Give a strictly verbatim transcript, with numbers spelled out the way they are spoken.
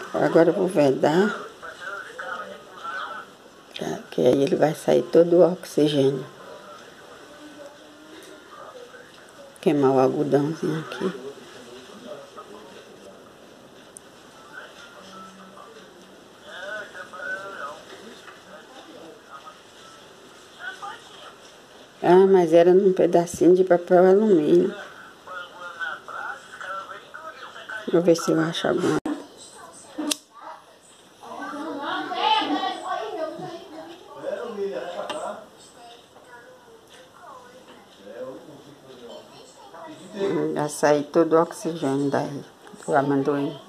Agora eu vou vedar, que aí ele vai sair todo o oxigênio. Queimar o algodãozinho aqui. Ah, mas era num pedacinho de papel alumínio. Vou ver se eu acho alguma. Já saiu todo o oxigênio daí, do amendoim.